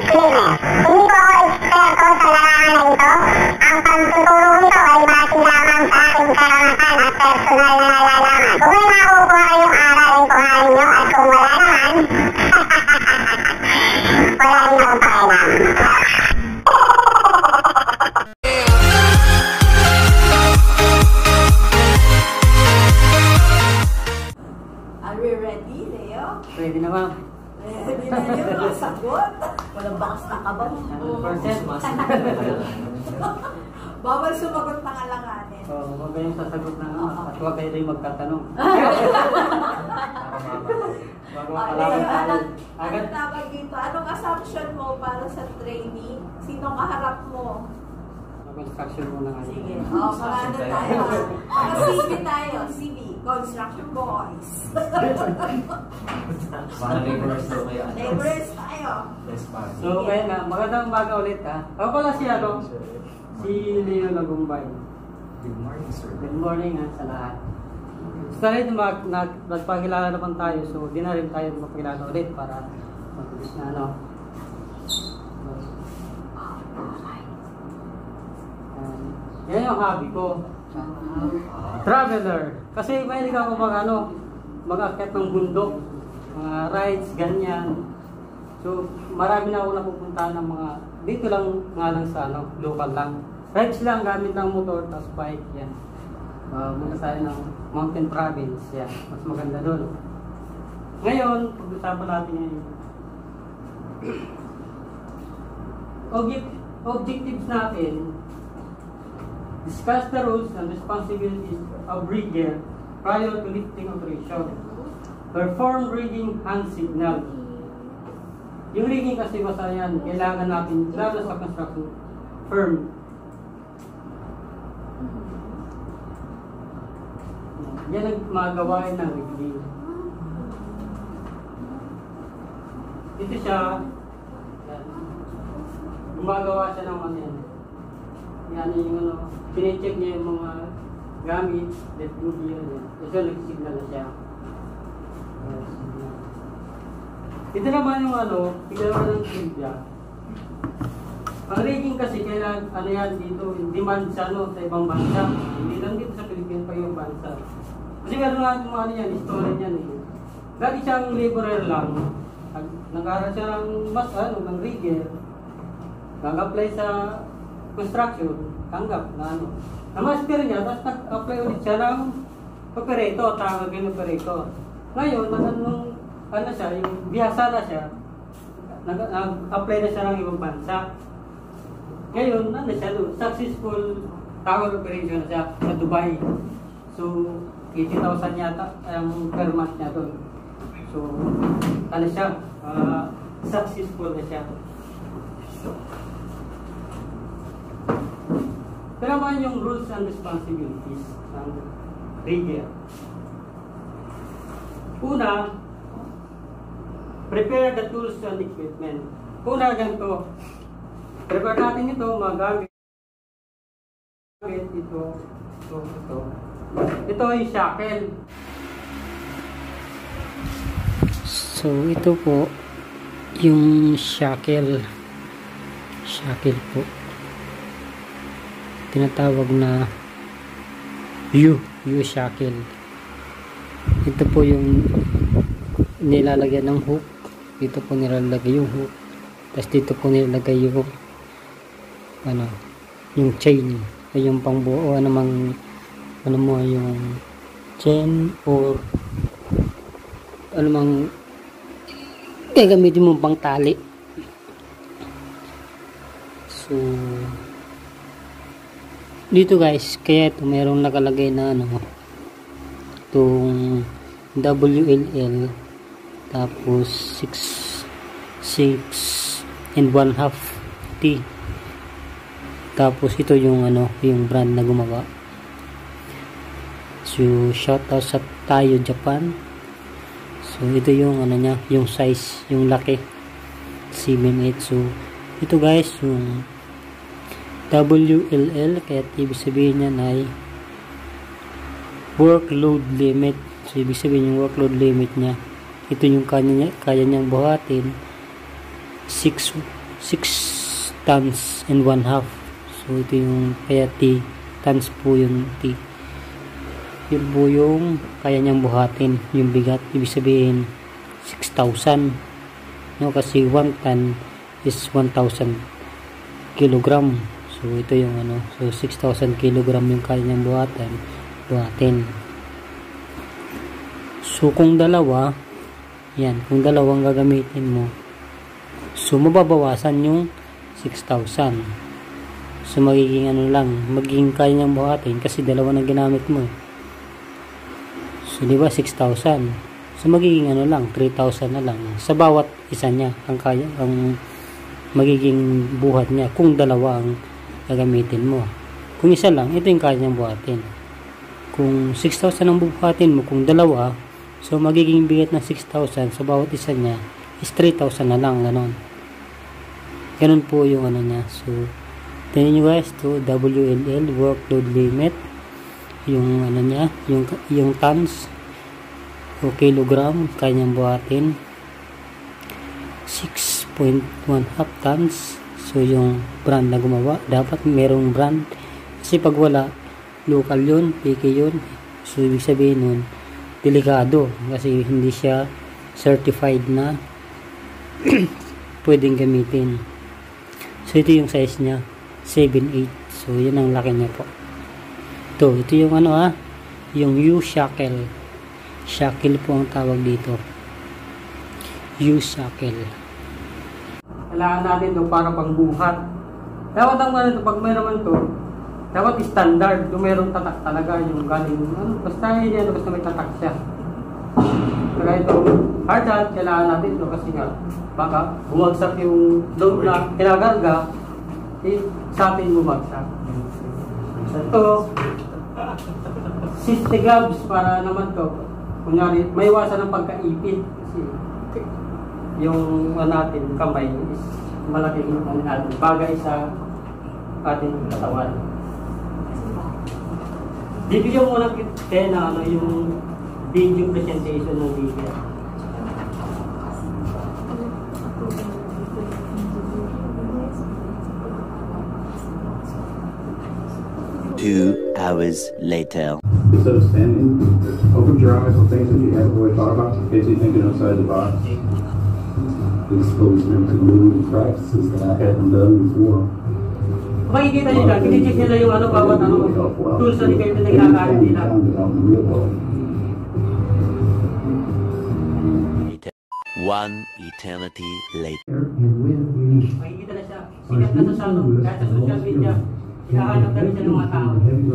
Disclaimer. Hindi ko ako eksperto sa larangan na ito. Ang pagtuturo nito ay base lamang sa aking karanasan at personal na nalalaman. Kung may makukuha kayong aral ay kuhanin nyo at kung wala naman, wala rin akong pakialam. Are we ready, Leo? Ready na ma'am. Ready na Leo, masagot. Walang bakas na kabang. 100%. Bawal sumagot ng alanganin. So, huwag kayong sasagot na at huwag kayo rin magtatanong. Bago makalaman tayo. Anong tawag dito? Anong assumption mo para sa trainee? Sino kaharap mo? Construction muna nga. Sige. Ano tayo? Mga CV tayo. CV. Construction boys. Mga laborers daw kayo. Laborers tayo. So, kaya nga, magandang umaga ulit ha. Ako pala si si Leo Lagumbay. Good morning, sir. Good morning ha sa lahat. Gusto rin nagpakilala naman tayo, so di na rin tayo magpakilala ulit para mabilis na ano. Yan yung hobby ko. Traveler. Kasi mahilig ako mag-akyat ng bundok. Mga rides, ganyan. So, marami na ako napupuntahan ng mga, dito lang nga lang sa local lang. Rides lang, gamit ng motor, tapos bike, yan. Muna tayo ng mountain province, yan. Mas maganda doon. Ngayon, pag-usapan natin ngayon. Objectives natin, discuss the rules and responsibilities of rigger prior to lifting operation. Perform rigging hand signal. Yung rigging kasi basta yan, kailangan natin, lalo sa construction firm. Yan ang magawain ng rigging. Ito siya, gumagawa siya ng ano yan. Yan yung pine-check niya yung mga gamit, lifting gear yan. Ito nag-signal na siya. Ito naman yung tignan ng trivia. Ang rigging kasi kailangan, yan dito, demand siya sa ibang bansa. Hindi lang dito sa Pilipinas pa yung bansa. Kasi meron nga yung yan, story niyan eh. Dati siyang laborer lang. Nag-aaral siya ng rigger. Nag-apply sa construction, tanggap na Na-master niya, tapos nag-apply ulit siya ng operator, tawag yung operator. Ngayon, yung bihasa na siya, nag-apply na siya ng ibang bansa. Ngayon, siya doon, successful tower operation na siya sa Dubai. So, 80,000 yata ang per month niya doon. So, siya, successful na siya. Ito naman yung rules and responsibilities ng rigger. Una, prepare the tools and equipment. Una, ganito. Prepare natin ito, magamit. Ito. Ito yung shackle. So, ito po yung shackle. Shackle po. Tinatawag na U-shackle. Ito po yung nilalagyan ng hook. Dito po nilalagay yung hook. Tapos dito po nilalagay yung yung chain. Ay yung pangbuo namang yung chain or anumang gagamitin mo pang tali. So dito guys, kaya ito mayroong nakalagay na itong WLL tapos 6 and 1/2 T. Tapos ito yung yung brand na gumawa. So shout out sa Tayo Japan. So ito yung niya, yung size, yung laki 7/8. So ito guys yung WLL, kaya ibig sabihin niyan ay workload limit. So ibig sabihin yung workload limit niya, ito yung kaya niyang buhatin 6 6 tons and 1/2. So ito yung kaya T tons po yung T. Yun po yung kaya niyang buhatin, yung bigat. Ibig sabihin 6,000, no? Kasi 1 ton is 1,000 kilogram. So ito yung ano, so 6,000 kilogram yung kaya niyang buhatin. So kung dalawa, yan, kung dalawang gagamitin mo, so mababawasan yung 6,000. So magiging ano lang, magiging kaya niyang buhatin kasi dalawa na ginamit mo. So di ba 6,000. So magiging ano lang, 3,000 na lang sa bawat isa niya ang kaya, ang magiging buhat niya kung dalawa ang gagamitin mo. Kung isa lang, ito yung kaya niyang buhatin. Kung 6,000 ang buhatin mo, kung dalawa, so magiging bigat ng 6,000 sa bawat isa niya is 3,000 na lang, ganon. Ganon po yung ano niya. So tingnan nyo guys, to WLL, workload limit, yung ano niya, yung tons o kilogram kanyang buhatin, 6.1/2 tons. So yung brand na gumawa, dapat merong brand kasi pag wala, local yun, PK yun. So ibig sabihin nun, delikado kasi hindi siya certified na pwedeng gamitin. So ito yung size niya, 7/8. So yun ang laki niya po. Ito yung ano yung U-shackle. Shackle po ang tawag dito. U-shackle. Kailangan natin ito para pangbuhat. Dapat ang ano ito, pag mayroon to, dapat standard. Kung mayroong tatak talaga, yung galing, ano, basta hindi ano, basta may tatak siya. Kaya ito, hard hat, kailangan natin ito kasi nga, baka bumagsak yung load na kinagarga, sa atin bumagsak. So ito, safety gloves para naman to, kunyari, may iwasan ng pagkaipit kasi yung natin kamay is malaking bagay sa ating katawan. Bibigyan mo lang kita na ano, yung video presentation ng video. Two hours later. Instead of standing, open your eyes on things that you haven't really thought about in case you're thinking outside the box. Expose them to new practices that I hadn't done before. Makikita nyo dyan, kinicheck nila yung ano, bawat ano, tools na kayo na nagkakaroon nila. One eternity later. Makikita na siya, sikat na sa salon, kahit sa social media, hinahanap na rin siya ng mga tao.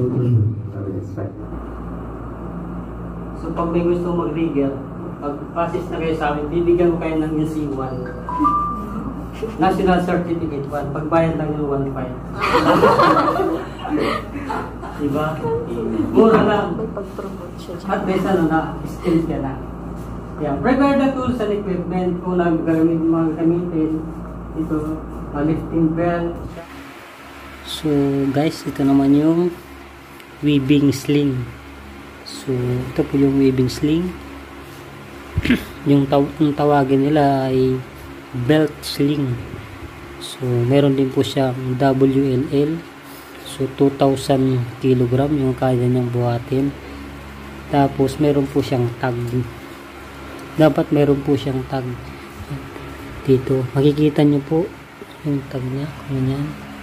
So pag may gusto mag-rigger, pag-passes na kayo sa amin, bibigyan ko kayo ng NC1. National Certificate 1. Pagbayad lang yung 1.5. Diba? Mura lang. At least ano na, skills ka na. Yeah. Prepare the tools and equipment kung mga gamitin. Ito, lifting belt. So guys, ito naman yung weaving sling. So ito po yung weaving sling. yung tawagin nila ay belt sling. So meron din po siyang WLL. So 2,000 kilogram yung kaya niyang buhatin. Tapos meron po siyang tag. Dapat meron po siyang tag dito. Makikita niyo po yung tag niya. Ganyan.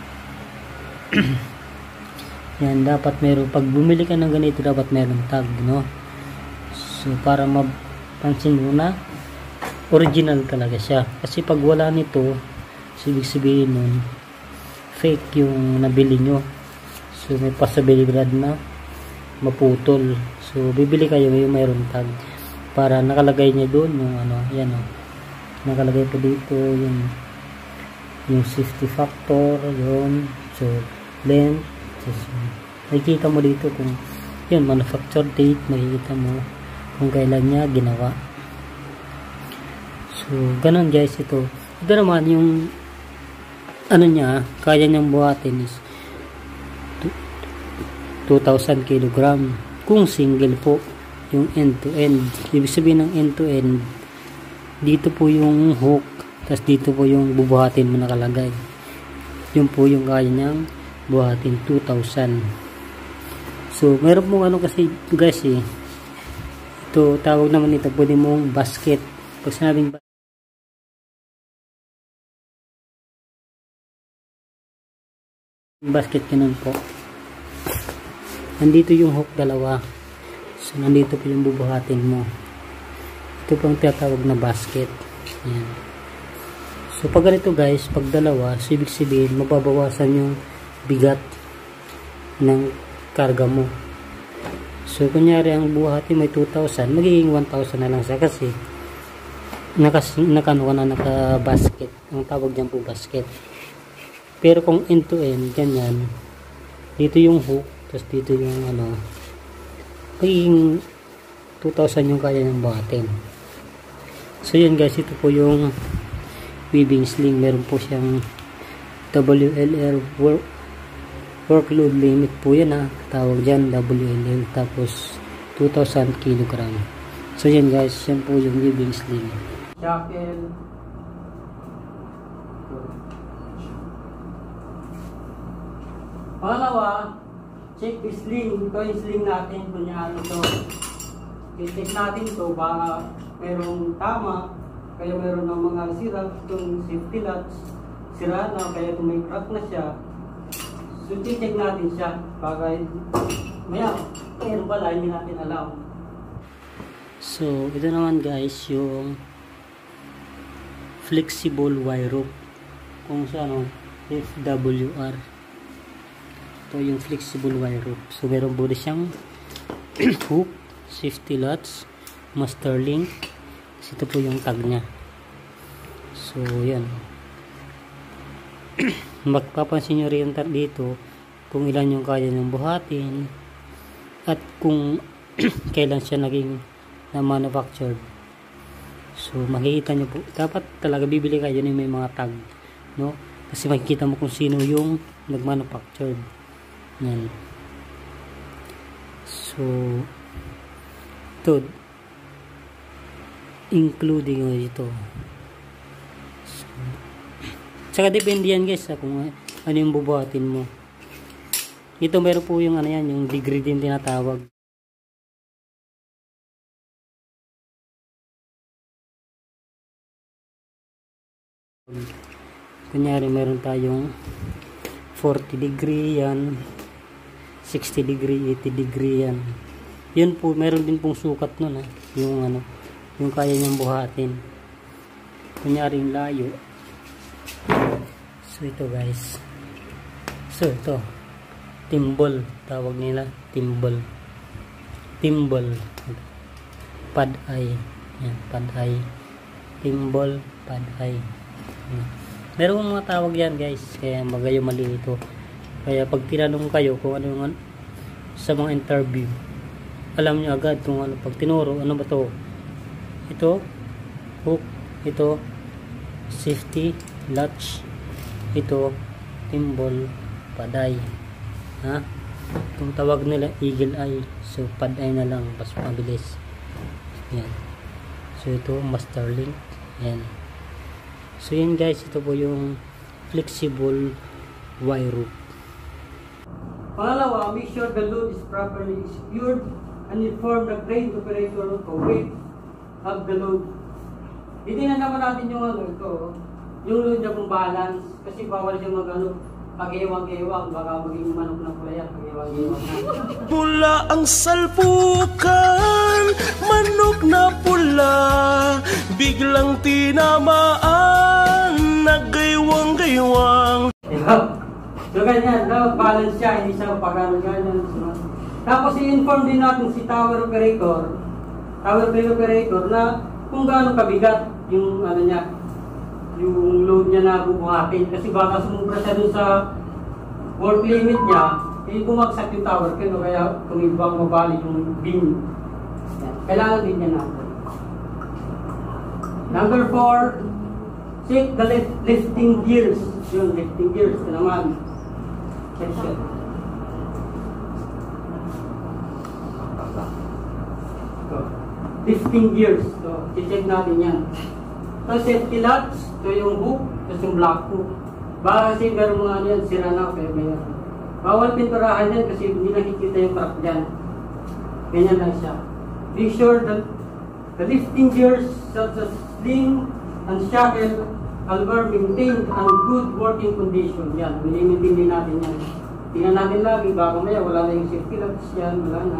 Yan, dapat meron. Pag bumili ka ng ganito, dapat meron tag, no? So para mapansin mo na original talaga siya. Kasi pag wala nito, so ibig sabihin nun, fake yung nabili nyo. So may possibilidad na maputol. So bibili kayo yung mayroon tag para nakalagay niya doon yung ano, yan o. Nakalagay po dito yung safety factor, yun. So length, so, nakikita mo dito kung yun, manufacture date, makikita mo kung kailan niya ginawa. So ganun guys, ito naman yung ano niya, kaya niyang buhatin is 2,000 kilogram kung single po yung end to end. Ibig sabihin ng end to end, dito po yung hook Tapos dito po yung bubuhatin mo nakalagay. Yun po yung kaya niyang buhatin, 2,000. So meron po ano kasi guys ito tawag naman ito, pwede mong basket. Pag sinabing basket, ganun po. Nandito yung hook dalawa. So nandito po yung bubuhatin mo. Ito po ang tinatawag na basket. Ayan. So pag ganito guys, pag dalawa, so ibig sabihin mababawasan yung bigat ng karga mo. So kunyari ang buhatin may 2,000, magiging 1,000 na lang siya kasi naka-basket. Ang tawag diyan po basket. Pero kung end to end, ganyan, dito yung hook, tapos dito yung ano, magiging 2,000 yung kaya ng buhatin. So yun guys, ito po yung weaving sling. Meron po siyang WLR workload limit po yan tawag dyan, WLL, tapos 2,000 kg. So yan guys, yan po yung weaving sling. Shackle. Pangalawa, check the sling. Ito yung sling natin. Kunyari ito. I-check natin ito. Baka merong tama. Kaya meron ng mga sira. Itong safety latch. Sira na. Kaya kung may crack na siya. So, check natin siya. Baka maya, meron pala. Hindi natin alam. So, ito naman guys, yung flexible wire rope. Kung sa ano, FWR. Ito yung flexible wire rope. So meron po siyang hook, safety latch, master link. Ito po yung tag nya. So yan. Magpapansin nyo rin dito kung ilan yung kaya ng buhatin at kung kailan siya naging na manufactured. So makikita nyo po, dapat talaga bibili kayo ng may mga tag, no? Kasi makikita mo kung sino yung nag-manufactured. Yan. So ito including ito. So, saka depende yan guys kung ano yung bubuhatin mo. Ito meron po yung ano yan, yung degree din tinatawag. Kunyari meron tayong 40 degree yan, 60 degree, 80 degree yan. Yun po, meron din pong sukat nun yung ano, yung kaya niyang buhatin. Kunyari yung layo. So ito guys. So ito, timbal tawag nila, timbal. Timbal. Pad eye. Yan, pad eye. Timbal, pad eye. Meron mga tawag yan guys, kaya magayo mali ito. Kaya pag tinanong kayo kung ano yung sa mga interview, alam nyo agad kung ano. Pag tinuro, ano ba to? Ito hook, ito safety latch, ito timbal, paday. Ha? Kung tawag nila eagle eye, so paday na lang, mas mabilis. Yan. So ito master link. Yan. So yan guys, ito po yung flexible wire rope. Pangalawa, make sure the load is properly secured and inform the crane operator of the weight of the load. Titingnan naman natin yung ano ito, yung load niya kung balance, kasi bawal siya pag-iwang-iwang, baka maging manok na pula yan, pag-iwang-iwang na. Pula ang salpukan, manok na pula, biglang tinamaan, nagaywang-gaywang. So ganyan, dapat balance siya, hindi siya pag-ganyan. Tapos i-inform din natin si tower operator na kung gaano kabigat yung ano niya, yung load niya na bubuhatin. Kasi baka sumubra siya dun sa work limit niya, bumagsak yung tower kano, kaya tumibang mabalik yung beam. Kailangan din niya natin. Number 4, check the lifting gears. Yung lifting gears na naman. Check siya. Lifting gears. So, check natin yan. So, safety latch. ito yung hook, tapos yung black hook. Baka kasi meron mga ano yan, sira na, kaya ganyan. Bawal pinturahan yan kasi hindi nakikita yung crack dyan. Ganyan lang siya. Be sure that the lifting gears such as sling and shackle are maintained and good working condition. Yan, minimaintain din natin yan. Tingnan natin lagi, baka maya wala na yung safety locks yan, wala na.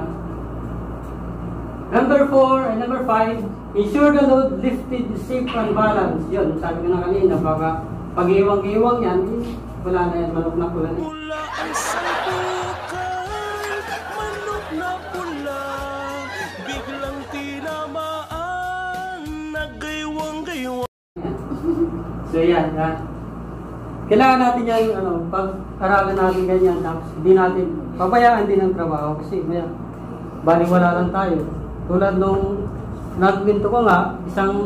Number 4 and number 5, ensure the load lifted safe and balanced. Yun, sabi ko na kanina, baka pag-iwang-iwang yan, wala na yan, manok na pula na. Pula ang salpukan, manok na pula, biglang tinamaan, nagaywang-gaywang. So yan, yan. Kailangan natin yan, pag-aralan natin ganyan, tapos hindi natin pabayaan din ang trabaho kasi maya, baliwala lang tayo. Tulad nung nagwinto ko nga,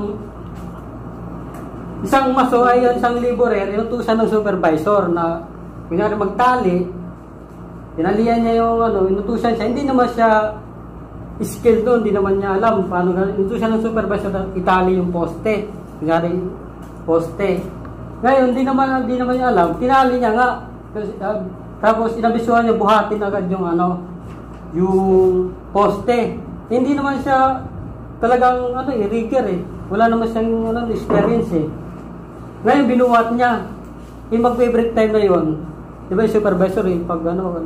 isang maso ay isang laborer, inutusan ng supervisor na kunyari magtali, tinalian niya yung inutusan siya, hindi naman siya skill doon, hindi naman niya alam paano inutusan ng supervisor na itali yung poste, kunyari poste. Ngayon, hindi naman niya alam, tinali niya nga, tapos inabisuhan niya buhatin agad yung yung poste. Hindi naman siya talagang rigger eh. Wala naman siyang experience eh. Ngayon binuhat niya. Yung magbe-break time na yun, di ba yung supervisor eh, pag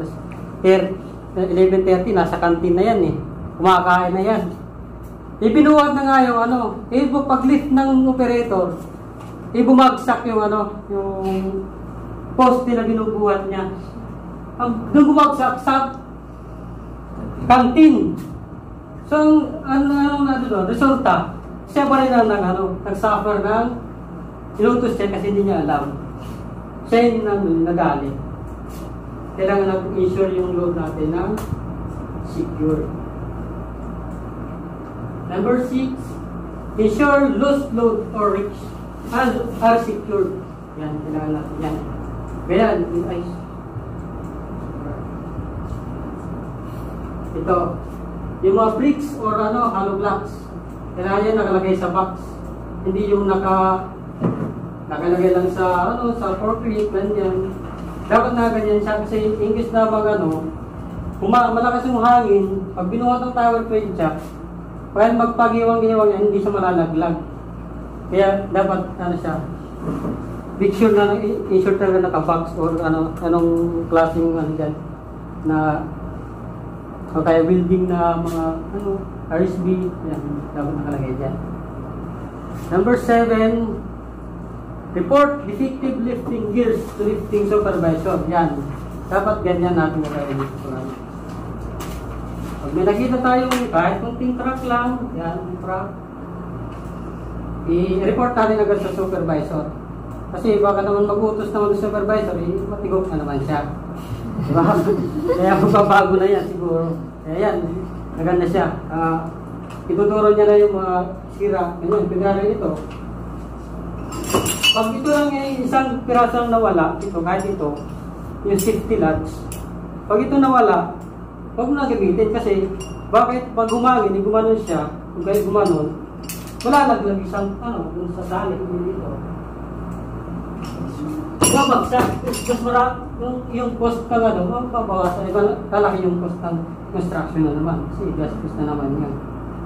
11:30 nasa canteen na yan eh. Kumakain na yan. Ibinuhat na nga yung pag-lift ng operator, bumagsak yung yung poste na binubuhat niya. Doon bumagsak sa canteen. So, resulta, siya pa rin nag-suffer ng inutos siya kasi hindi niya alam. Siya yung nagalit. Kailangan natin ensure yung load natin na secure. Number 6, ensure loose load or rigs are secured. Yan, kailangan natin yan. Kaya, ito, yung mga bricks or hollow blocks, kailangan yan nakalagay sa box. Hindi yung nakalagay lang sa sa forklift, ganyan. Dapat na ganyan siya kasi English na malakas yung hangin, pag binuhat ng tower crane siya, pag magpag-iwang-iwang yan, hindi siya malalaglag. Kaya dapat siya, make sure na insure talaga naka-box or anong klaseng dyan na kaya building na mga RSB, yan, dapat nakalagay dyan. Number 7, report defective lifting gears to lifting supervisor. Yan, dapat ganyan natin nakalagay. Pag may nakita tayong kahit kunting truck lang, yan, truck, i-report natin agad sa supervisor. Kasi baka naman mag-utos naman sa supervisor, matigok na naman siya. Diba? Kaya magbabago na yan siguro. Kaya yan, maganda siya. Ituturo niya na yung mga sira. Ganyan, pinagay ito. Pag ito lang isang pirasong nawala, ito, kahit ito, yung safety latch. Pag ito nawala, huwag mo na gamitin kasi bakit pag gumangin, gumanon siya, kung kayo gumanon, wala naglag isang, dun sa salik dito. Babagsak, mas yung cost ka mababawasan, kalaki yung cost ng construction na naman, kasi gastos na naman yan.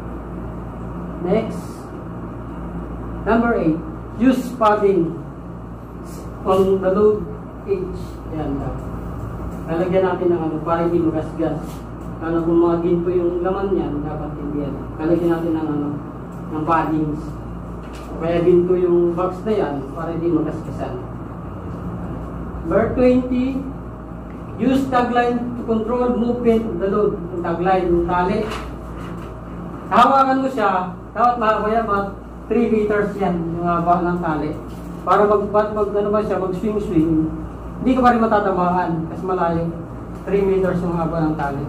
Next, number 8, use padding on the load edge. Yan, lalagyan natin ng para hindi magasgas. Kung mga ginto yung laman yan, dapat hindi yan. Lalagyan natin ng paddings. Kaya ginto yung box na yan, para hindi magasgasan. Number 20, use tagline to control movement of the load. Yung tagline, yung tali. Hawakan mo siya, dapat mga 3 meters yan, yung haba ng tali. Para mag-swing-swing, hindi ka pa rin matatamaan kasi malayo. 3 meters yung haba ng tali.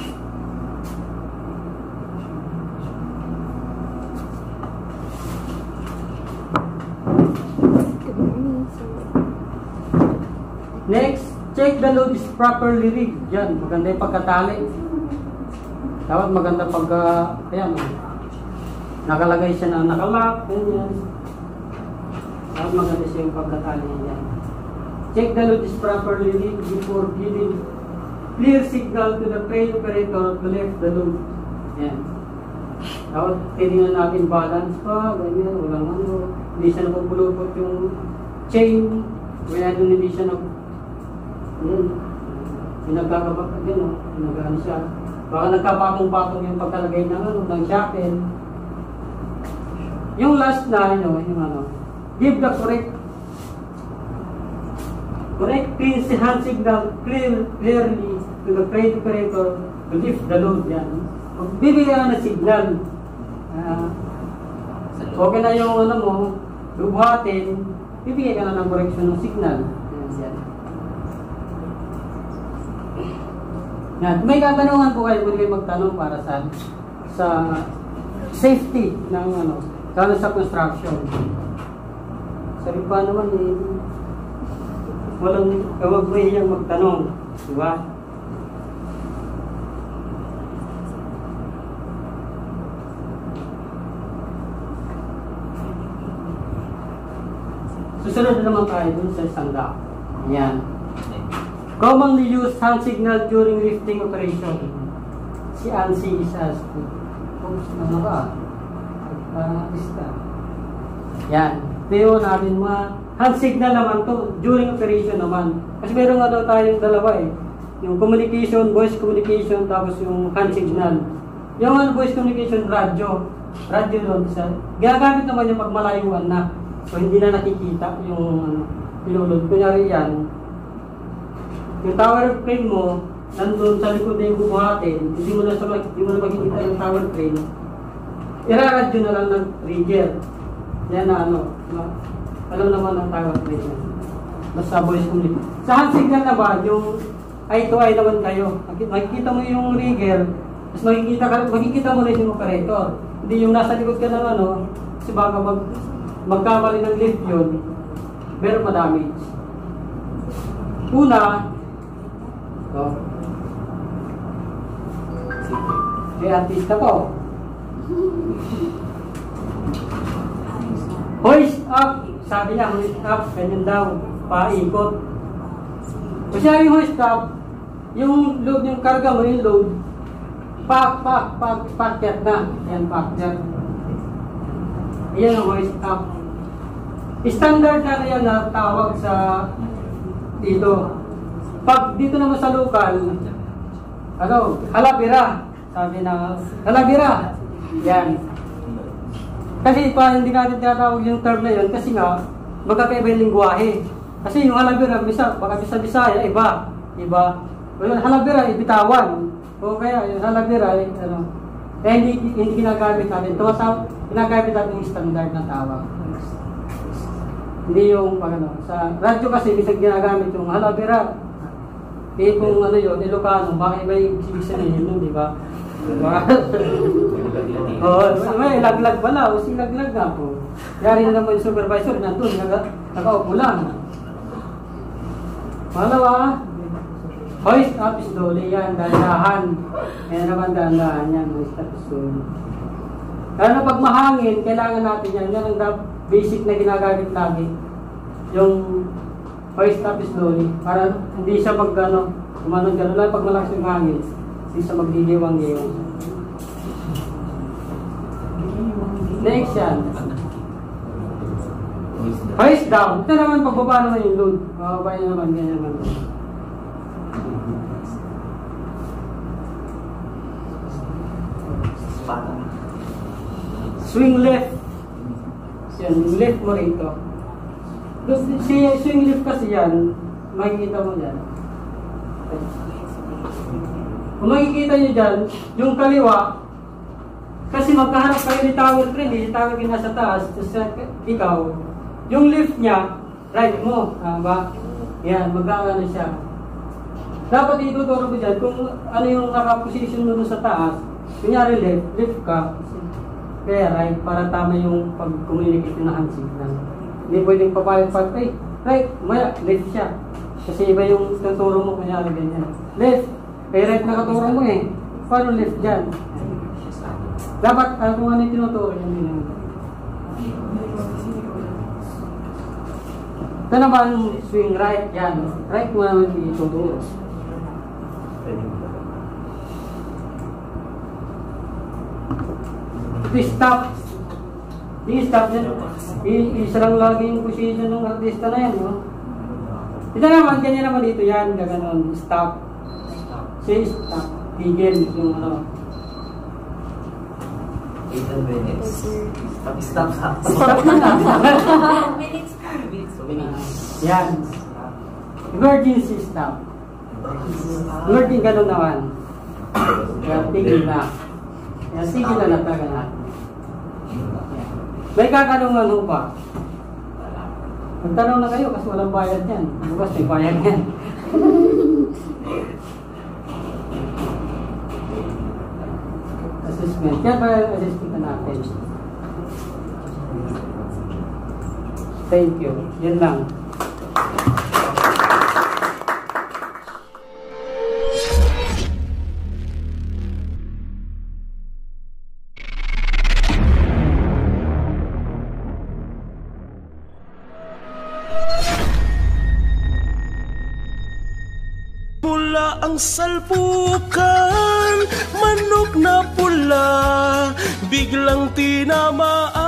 Next, check the load is properly rigged. Yan, maganda yung pagkatali. Dapat maganda ayan, nakalagay siya na nakalock, ganyan. At maganda siya yung pagkatali niya. Check the load is properly lit before giving clear signal to the crane operator to lift the load. Yan. Tapos, titingnan natin balance pa, ganyan, walang ano. Hindi siya napupulupot yung chain. Kaya doon hindi siya pinagkakabak, gano'n, pinagano siya. Baka nagkapatong-patong yung pagkalagay ng ng shackle. Yung last na, give the correct clean hand signal clearly to the crane operator to lift the load. Yan. Bibigyan na ng signal. Okay na yung bubuhatin, bibigyan ka na ng correction ng signal. Yan. May katanungan po kayo, pwede kayo magtanong para sa safety ng lalo sa construction. Sabi pa naman walang kawag mo iyang magtanong, di ba? Susunod na naman tayo dun sa isang dock. Yan. Commonly used hand signal during lifting operation. Si ANSI is asked. Oops, ano ba? Parang artista. Yan. Pero natin mga hand signal naman to during operation naman. Kasi meron nga daw tayong dalawa eh. Yung communication, voice communication, tapos yung hand signal. Yung voice communication, radio. Radio doon siya. Ginagamit naman yung pag malayuan na. So hindi na nakikita yung pilulod. Kunyari yan. Yung tower crane mo, nandun sa likod na yung bubuhatin, hindi mo na makikita yung tower crane. Iraradyo na lang ng trigger. Yan na alam naman ang tower crane. Basta voice communication. Sa hand signal naman, yung eye to eye naman kayo. Makikita mo yung rigger, tapos makikita mo rin yung operator. Hindi yung nasa likod ka ng kasi baka magkamali ng lift yun, meron pa damage. Una, artista ko. Hoist up, sabi niya, hoist up, ganyan daw, paikot. Kasi yung hoist up, yung load, yung karga mo, yung load, packet na. Yan, packet. Ayan ang hoist up. Standard na yan na tawag sa dito. Pag dito naman sa local, halabira. Sabi na, halabira. Yan. Kasi pa hindi natin tinatawag yung term na yun kasi nga, magkakaiba yung lingwahe. Kasi yung halabira, baka bisa-bisaya, iba. Yung halabira, ibitawan. O kaya yung halabira, hindi ginagamit natin. Ginagamit natin yung standard na tawag. Hindi yung, sa radyo kasi, bisag ginagamit yung halabira. Eh kung yun, Ilocano, baka iba yung ibig nun, di ba? May laglag pala, o laglag nga po. Yari na naman yung supervisor, nandun, nakaupo lang. Malawa, hoist up slowly yan, dahan-dahan. Kaya naman dahan-dahan yan, hoist up slowly. Kaya pag mahangin, kailangan natin yan. Yan ang basic na ginagamit lagi. Yung hoist up slowly. Para hindi siya gano'n lang pag malakas yung hangin. Hindi siya magdigiwang-giwang. Next yan. Hoist down. Ito naman pagbaba naman yung load. Bababa niya naman, ganyan naman. Swing left. Yan, left mo rito. Swing left kasi yan, makikita mo dyan. Kung makikita nyo dyan, yung kaliwa, kasi magkaharap kayo ni tower crane, si tower crane nasa taas, ikaw, yung left niya, right mo, ba? Yan, magkakano siya. Dapat ituturo ko dyan, kung ano yung nakaposition mo sa taas, kunyari left ka, kaya right, para tama yung pag-communicate na hand signal. Hindi pwedeng papayag right, maya, left siya. Kasi iba yung tuturo mo, kunyari ganyan. Left, kaya right na katuro mo eh. Paano left dyan? Dapat, kung ano yung tinuturo, yan din. Ito naman, swing right. Yan. Right mo naman dito. Stop. Di stop yan. Isa lang lagi yung position ng artista na yan, no? Ito naman, ganyan naman dito yan. Gaganon. Stop. Say stop. Tigil yung ano. 8 minutes. Stop. Stop na lang. Minutes pa. Yan. Emergency stop. Emergency gano'n naman. Yan, tigil na. Yan, tigil na talaga na. May kakalungan ho pa. Magtanong na kayo kasi walang bayad yan. Bukas may bayad yan. Assessment. Yan ba yung assessment natin? Thank you. Yan lang. Mula ang salpukan, manok na pula, biglang tinamaan.